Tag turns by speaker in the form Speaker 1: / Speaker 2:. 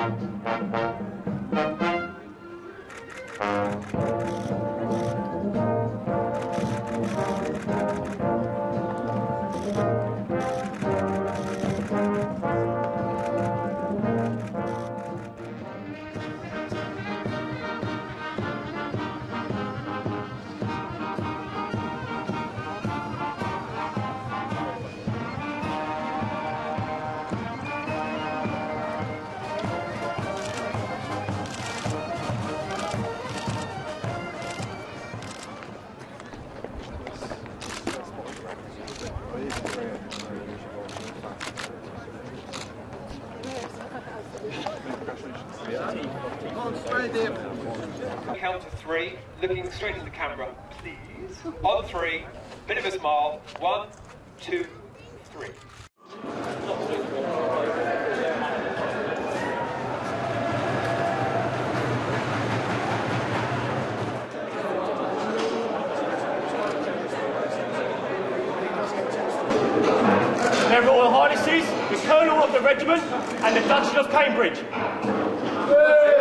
Speaker 1: Count to three, looking straight at the camera, please. On three, bit of a smile. 1, 2, 3.
Speaker 2: Their Royal Highnesses, the Colonel of the regiment, and the Duchess of Cambridge.